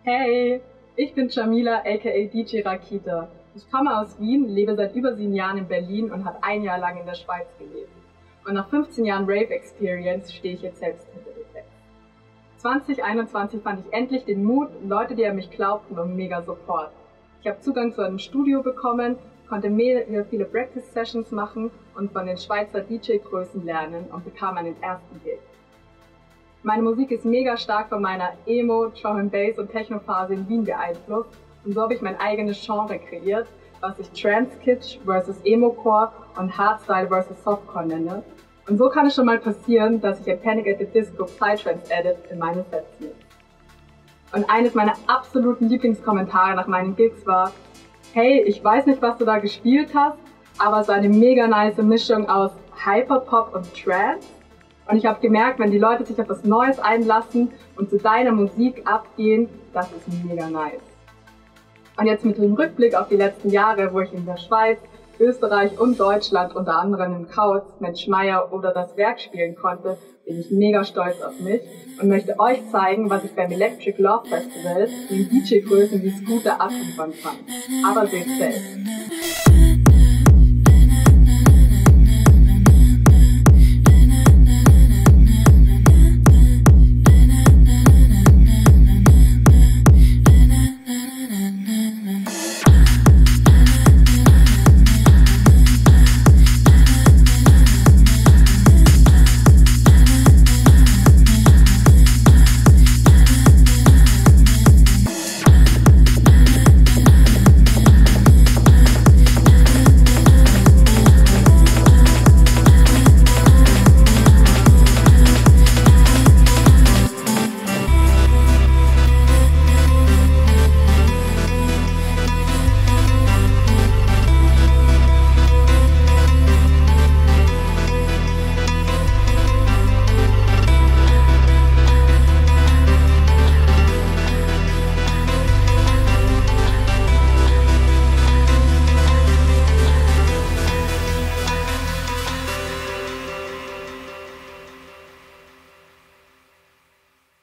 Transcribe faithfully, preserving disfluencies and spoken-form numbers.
Hey, ich bin Jamila aka D J Rakita. Ich komme aus Wien, lebe seit über sieben Jahren in Berlin und habe ein Jahr lang in der Schweiz gelebt. Und nach fünfzehn Jahren Rave Experience stehe ich jetzt selbst hinter dem Deck. zwanzig einundzwanzig fand ich endlich den Mut, Leute, die an mich glaubten und mega Support. Ich habe Zugang zu einem Studio bekommen, konnte mega viele Practice Sessions machen und von den Schweizer D J-Größen lernen und bekam meinen ersten Gig. Meine Musik ist mega stark von meiner Emo, Drum and Bass und Techno-Phase in Wien beeinflusst und so habe ich mein eigenes Genre kreiert, was ich Trance-Kitsch versus Emo-Core und Hardstyle versus Softcore nenne. Und so kann es schon mal passieren, dass ich ein Panic at the Disco Psytrance-Edit in meine Sets nehme. Und eines meiner absoluten Lieblingskommentare nach meinen Gigs war: Hey, ich weiß nicht, was du da gespielt hast, aber so eine mega nice Mischung aus Hyperpop und Trance. Und ich habe gemerkt, wenn die Leute sich auf was Neues einlassen und zu deiner Musik abgehen, das ist mega nice. Und jetzt mit dem Rückblick auf die letzten Jahre, wo ich in der Schweiz, Österreich und Deutschland unter anderem im Kauz, Mensch Meier oder das Werk spielen konnte, bin ich mega stolz auf mich und möchte euch zeigen, was ich beim Electric Love Festival den D J-Größen wie Scooter abliefern kann. Aber seht selbst.